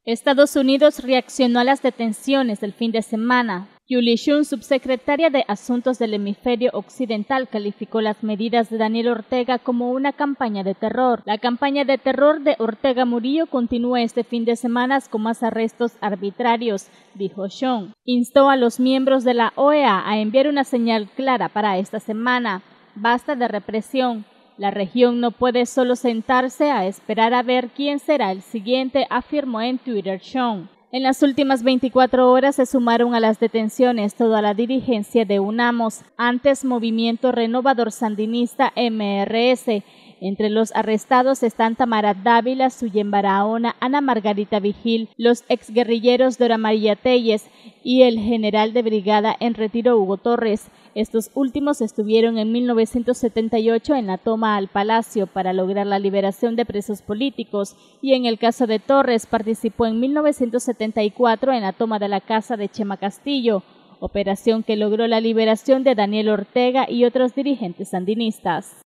Estados Unidos reaccionó a las detenciones del fin de semana. Julie Shum, subsecretaria de Asuntos del Hemisferio Occidental, calificó las medidas de Daniel Ortega como una campaña de terror. La campaña de terror de Ortega Murillo continúa este fin de semana con más arrestos arbitrarios, dijo Shum. Instó a los miembros de la OEA a enviar una señal clara para esta semana. Basta de represión. La región no puede solo sentarse a esperar a ver quién será el siguiente, afirmó en Twitter Shum. En las últimas 24 horas se sumaron a las detenciones toda la dirigencia de UNAMOS, antes Movimiento Renovador Sandinista MRS. Entre los arrestados están Tamara Dávila, Suyen Barahona, Ana Margarita Vigil, los exguerrilleros Dora María Telles y el general de brigada en retiro Hugo Torres. Estos últimos estuvieron en 1978 en la toma al Palacio para lograr la liberación de presos políticos y en el caso de Torres participó en 1974 en la toma de la casa de Chema Castillo, operación que logró la liberación de Daniel Ortega y otros dirigentes sandinistas.